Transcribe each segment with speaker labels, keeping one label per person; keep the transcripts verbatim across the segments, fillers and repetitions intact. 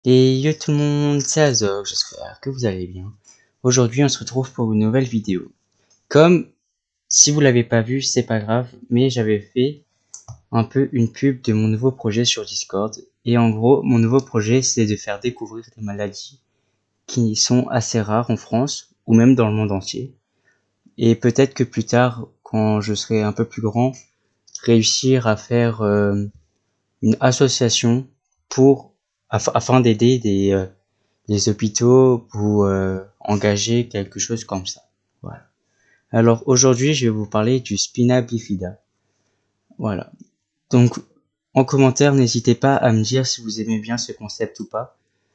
Speaker 1: Et yo tout le monde, c'est Azor, j'espère que vous allez bien. Aujourd'hui on se retrouve pour une nouvelle vidéo. Comme, si vous l'avez pas vu, c'est pas grave, mais j'avais fait un peu une pub de mon nouveau projet sur Discord. Et en gros, mon nouveau projet c'est de faire découvrir des maladies qui sont assez rares en France, ou même dans le monde entier. Et peut-être que plus tard, quand je serai un peu plus grand, réussir à faire euh, une association pour af- afin d'aider des euh, les hôpitaux pour euh, engager quelque chose comme ça. Voilà. Alors aujourd'hui, je vais vous parler du spina bifida. Voilà. Donc en commentaire, n'hésitez pas à me dire si vous aimez bien ce concept ou pas.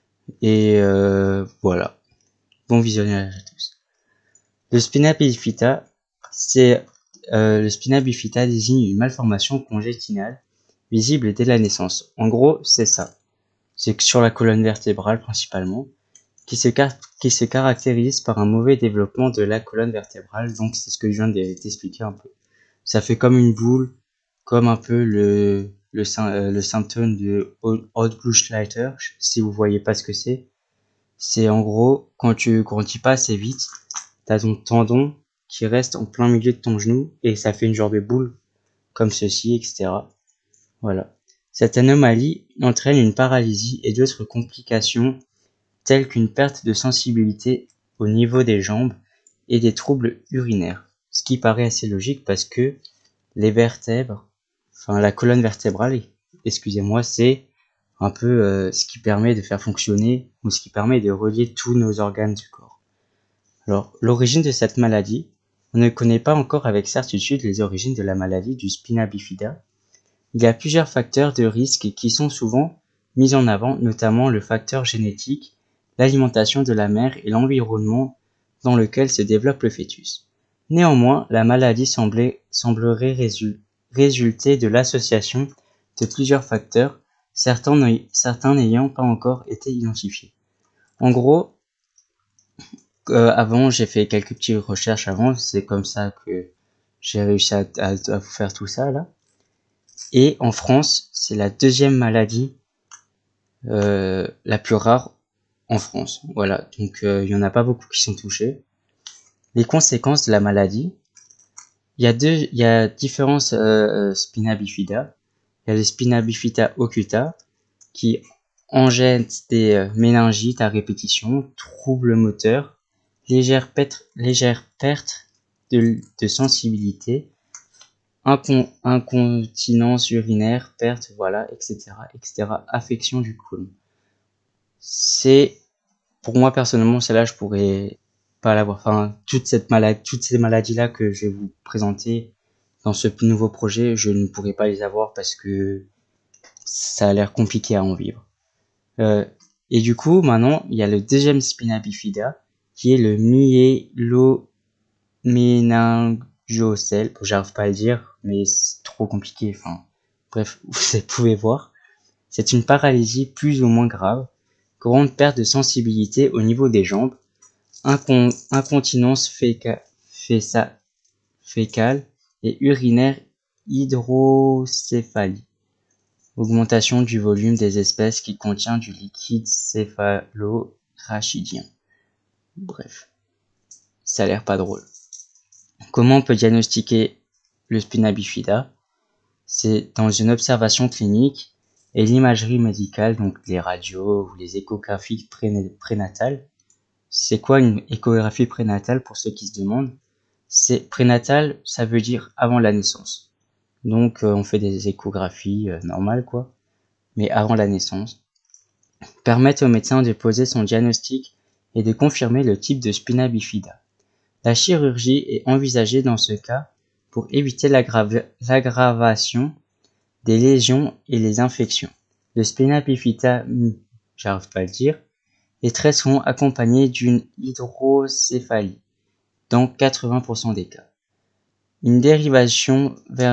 Speaker 1: Et euh, voilà. Bon visionnage à tous. Le spina bifida, c'est euh, le spina bifida désigne une malformation congénitale visible dès la naissance. En gros, c'est ça. C'est que sur la colonne vertébrale principalement, qui se, car qui se caractérise par un mauvais développement de la colonne vertébrale. Donc c'est ce que je viens de t'expliquer un peu. Ça fait comme une boule, comme un peu le, le, euh, le symptôme de Haut-Gluschleiter, si vous voyez pas ce que c'est. C'est en gros, quand tu grandis pas assez vite, t'as ton tendon qui reste en plein milieu de ton genou et ça fait une genre de boule, comme ceci, et cetera. Voilà. Cette anomalie entraîne une paralysie et d'autres complications tels qu'une perte de sensibilité au niveau des jambes et des troubles urinaires. Ce qui paraît assez logique parce que les vertèbres, enfin la colonne vertébrale, excusez-moi, c'est un peu euh, ce qui permet de faire fonctionner ou ce qui permet de relier tous nos organes du corps. Alors, l'origine de cette maladie, on ne connaît pas encore avec certitude les origines de la maladie du spina bifida. Il y a plusieurs facteurs de risque qui sont souvent mis en avant, notamment le facteur génétique, l'alimentation de la mère et l'environnement dans lequel se développe le fœtus. Néanmoins, la maladie semblait, semblerait résul, résulter de l'association de plusieurs facteurs, certains n'ayant pas encore été identifiés. En gros, euh, avant, j'ai fait quelques petites recherches avant, c'est comme ça que j'ai réussi à, à, à vous faire tout ça là. Et en France, c'est la deuxième maladie euh, la plus rare en France. Voilà, donc euh, il y en a pas beaucoup qui sont touchés. Les conséquences de la maladie, il y a deux, il y a différents euh, spina bifida. Il y a le spina bifida occulta qui engendre des euh, méningites à répétition, troubles moteurs, légère perte, légère perte de, de sensibilité, Incon incontinence urinaire, perte, voilà, et cetera, et cetera. Affection du côlon. C'est, pour moi personnellement, celle-là, je pourrais pas l'avoir. Enfin, toute cette maladie, toutes ces maladies-là que je vais vous présenter dans ce nouveau projet, je ne pourrais pas les avoir parce que ça a l'air compliqué à en vivre. Euh, et du coup, maintenant, il y a le deuxième spina bifida, qui est le myéloméningiocèle. Bon, j'arrive pas à le dire, mais c'est trop compliqué. Enfin, bref, vous pouvez voir. C'est une paralysie plus ou moins grave, grande perte de sensibilité au niveau des jambes, incon incontinence féca féca fécale et urinaire, hydrocéphalie, augmentation du volume des espèces qui contient du liquide céphalo-rachidien. Bref, ça a l'air pas drôle. Comment on peut diagnostiquer le spina bifida? C'est dans une observation clinique et l'imagerie médicale, donc les radios ou les échographies prénatales. C'est quoi une échographie prénatale pour ceux qui se demandent? C'est prénatal, ça veut dire avant la naissance. Donc euh, on fait des échographies euh, normales quoi, mais avant la naissance. Permettent au médecin de poser son diagnostic et de confirmer le type de spina bifida. La chirurgie est envisagée dans ce cas pour éviter l'aggravation des lésions et les infections. Le spina bifida, j'arrive pas à le dire, est très souvent accompagné d'une hydrocéphalie, dans quatre-vingts pour cent des cas. Une dérivation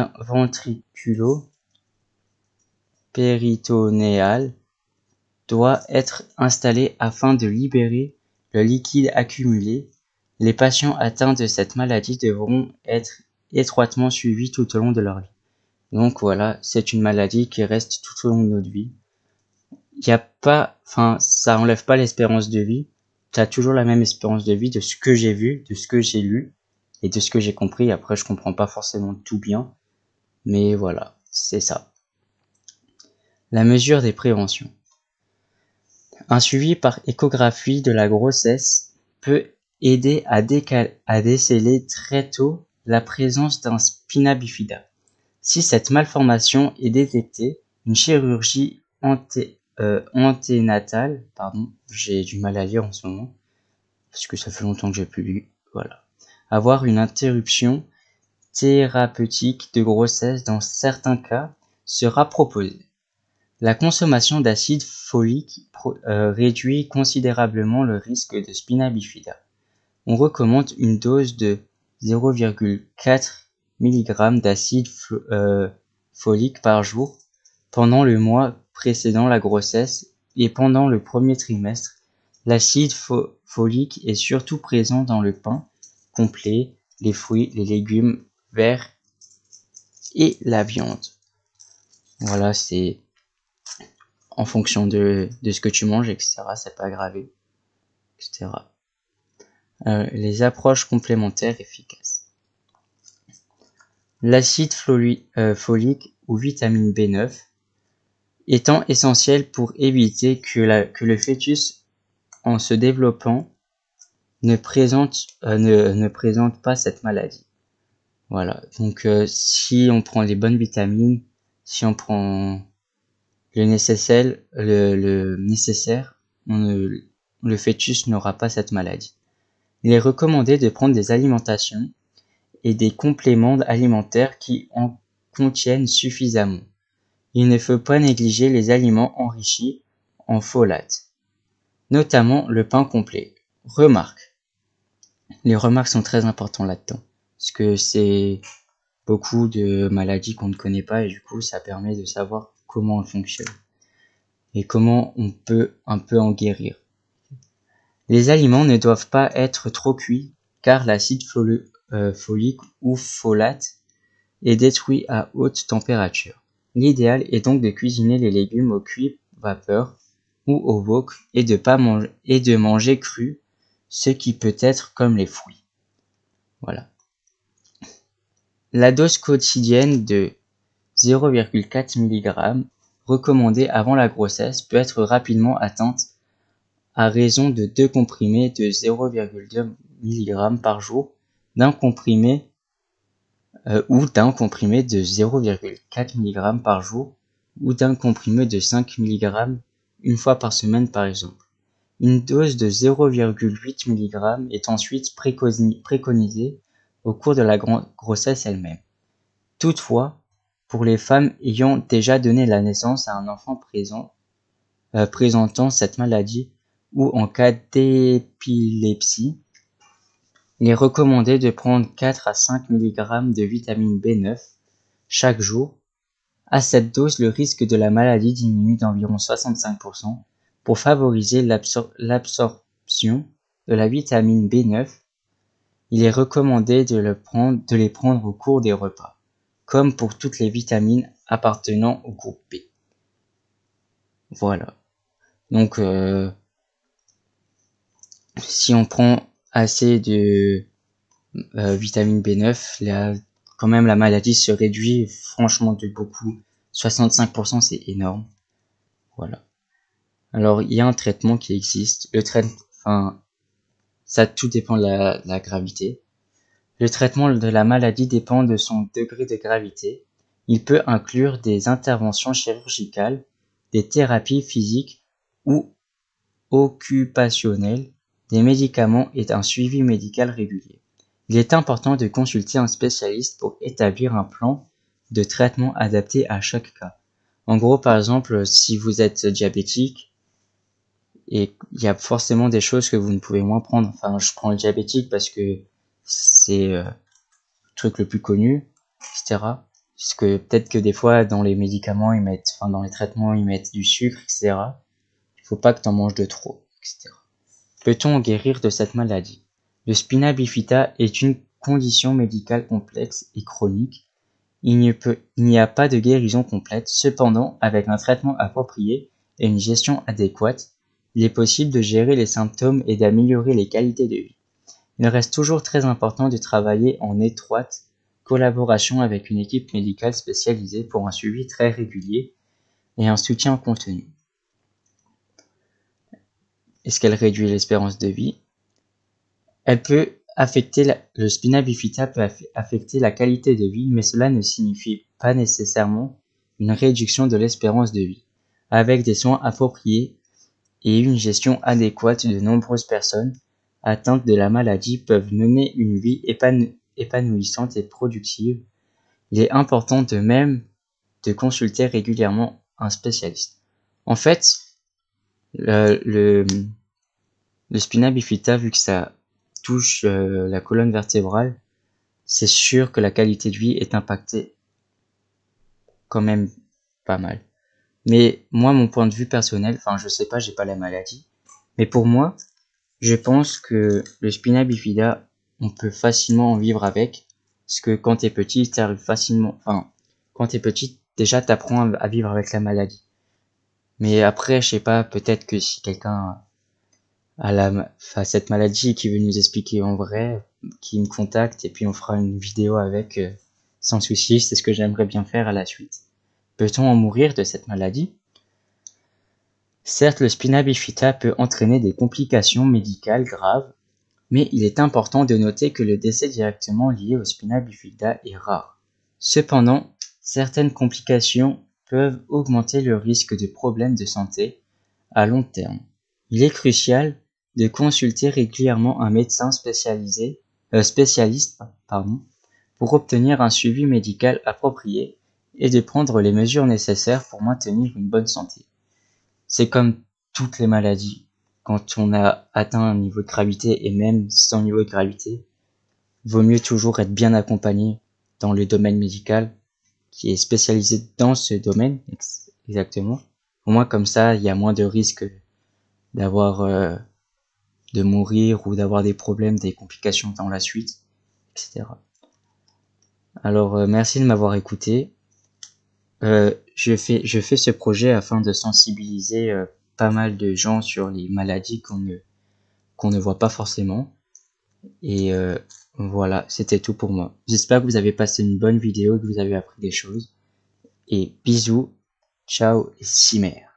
Speaker 1: ventriculo-péritonéale doit être installée afin de libérer le liquide accumulé. Les patients atteints de cette maladie devront être étroitement suivis tout au long de leur vie. Donc voilà, c'est une maladie qui reste tout au long de notre vie. il y a pas, enfin, ça enlève pas l'espérance de vie. Tu as toujours la même espérance de vie de ce que j'ai vu, de ce que j'ai lu et de ce que j'ai compris. Après, je comprends pas forcément tout bien, mais voilà, c'est ça. La mesure des préventions. Un suivi par échographie de la grossesse peut aider à, décal- à déceler très tôt la présence d'un spina bifida. Si cette malformation est détectée, une chirurgie anté- euh, anténatale, pardon, j'ai du mal à lire en ce moment, parce que ça fait longtemps que j'ai plus lu, voilà. Avoir une interruption thérapeutique de grossesse dans certains cas sera proposée. La consommation d'acide folique pro- euh, réduit considérablement le risque de spina bifida. On recommande une dose de zéro virgule quatre milligrammes d'acide fo- euh, folique par jour pendant le mois précédant la grossesse et pendant le premier trimestre. L'acide fo- folique est surtout présent dans le pain complet, les fruits, les légumes verts et la viande. Voilà, c'est en fonction de, de ce que tu manges, et cetera. C'est pas gravé, et cetera. Euh, les approches complémentaires efficaces. L'acide euh, folique ou vitamine B neuf étant essentiel pour éviter que, la, que le fœtus, en se développant, ne présente, euh, ne, ne présente pas cette maladie. Voilà, donc euh, si on prend les bonnes vitamines, si on prend le nécessaire, le, le nécessaire on ne, le fœtus n'aura pas cette maladie. Il est recommandé de prendre des alimentations et des compléments alimentaires qui en contiennent suffisamment. Il ne faut pas négliger les aliments enrichis en folates, notamment le pain complet. Remarque. Les remarques sont très importantes là-dedans, parce que c'est beaucoup de maladies qu'on ne connaît pas et du coup ça permet de savoir comment elles fonctionnent et comment on peut un peu en guérir. Les aliments ne doivent pas être trop cuits car l'acide fol- euh, folique ou folate est détruit à haute température. L'idéal est donc de cuisiner les légumes au cuit vapeur ou au wok et de, pas manger, et de manger cru, ce qui peut être comme les fruits. Voilà. La dose quotidienne de zéro virgule quatre milligrammes recommandée avant la grossesse peut être rapidement atteinte à raison de deux comprimés de zéro virgule deux milligrammes par jour d'un comprimé euh, ou d'un comprimé de zéro virgule quatre milligrammes par jour ou d'un comprimé de cinq milligrammes une fois par semaine par exemple. Une dose de zéro virgule huit milligrammes est ensuite préconisée au cours de la grossesse elle-même. Toutefois, pour les femmes ayant déjà donné la naissance à un enfant présent, euh, présentant cette maladie ou en cas d'épilepsie, il est recommandé de prendre quatre à cinq milligrammes de vitamine B neuf chaque jour. À cette dose, le risque de la maladie diminue d'environ soixante-cinq pour cent. Pour favoriser l'absor- l'absorption de la vitamine B neuf, il est recommandé de, le prendre, de les prendre au cours des repas, comme pour toutes les vitamines appartenant au groupe B. Voilà. Donc, euh, si on prend assez de euh, vitamine B neuf, la, quand même la maladie se réduit franchement de beaucoup. soixante-cinq pour cent, c'est énorme. Voilà. Alors, il y a un traitement qui existe. Le traitement, enfin, ça tout dépend de la, de la gravité. Le traitement de la maladie dépend de son degré de gravité. Il peut inclure des interventions chirurgicales, des thérapies physiques ou occupationnelles, des médicaments et un suivi médical régulier. Il est important de consulter un spécialiste pour établir un plan de traitement adapté à chaque cas. En gros, par exemple, si vous êtes diabétique, et il y a forcément des choses que vous ne pouvez moins prendre. Enfin, je prends le diabétique parce que c'est euh, le truc le plus connu, et cetera. Parce que peut-être que des fois, dans les médicaments, ils mettent, enfin, dans les traitements, ils mettent du sucre, et cetera. Il faut pas que tu en manges de trop, et cetera. Peut-on guérir de cette maladie? Le spina bifida est une condition médicale complexe et chronique. Il n'y, peut, il n'y a pas de guérison complète. Cependant, avec un traitement approprié et une gestion adéquate, il est possible de gérer les symptômes et d'améliorer les qualités de vie. Il reste toujours très important de travailler en étroite collaboration avec une équipe médicale spécialisée pour un suivi très régulier et un soutien continu. Est-ce qu'elle réduit l'espérance de vie? Elle peut affecter la, le spina bifida peut affecter la qualité de vie, mais cela ne signifie pas nécessairement une réduction de l'espérance de vie. Avec des soins appropriés et une gestion adéquate, de nombreuses personnes atteintes de la maladie peuvent mener une vie épanou- épanouissante et productive. Il est important de même de consulter régulièrement un spécialiste. En fait, le, le, le spina bifida, vu que ça touche euh, la colonne vertébrale, c'est sûr que la qualité de vie est impactée quand même pas mal. Mais moi, mon point de vue personnel, enfin je sais pas, j'ai pas la maladie, mais pour moi, je pense que le spina bifida, on peut facilement en vivre avec, parce que quand t'es petit, t'arrives facilement, enfin, quand t'es petit, déjà t'apprends à vivre avec la maladie. Mais après, je sais pas, peut-être que si quelqu'un a la, a cette maladie et qui veut nous expliquer en vrai, qui me contacte et puis on fera une vidéo avec, euh, sans souci, c'est ce que j'aimerais bien faire à la suite. Peut-on en mourir de cette maladie? Certes, le spina bifida peut entraîner des complications médicales graves, mais il est important de noter que le décès directement lié au spina bifida est rare. Cependant, certaines complications peuvent augmenter le risque de problèmes de santé à long terme. Il est crucial de consulter régulièrement un médecin spécialisé, euh, spécialiste pardon, pour obtenir un suivi médical approprié et de prendre les mesures nécessaires pour maintenir une bonne santé. C'est comme toutes les maladies. Quand on a atteint un niveau de gravité et même sans niveau de gravité, vaut mieux toujours être bien accompagné dans le domaine médical qui est spécialisé dans ce domaine exactement. Au moins comme ça, il y a moins de risques d'avoir euh, de mourir ou d'avoir des problèmes, des complications dans la suite, et cetera. Alors euh, merci de m'avoir écouté. Euh, je fais je fais ce projet afin de sensibiliser euh, pas mal de gens sur les maladies qu'on ne qu'on ne voit pas forcément. Et euh, voilà, c'était tout pour moi. J'espère que vous avez passé une bonne vidéo, que vous avez appris des choses. Et bisous, ciao et cimer.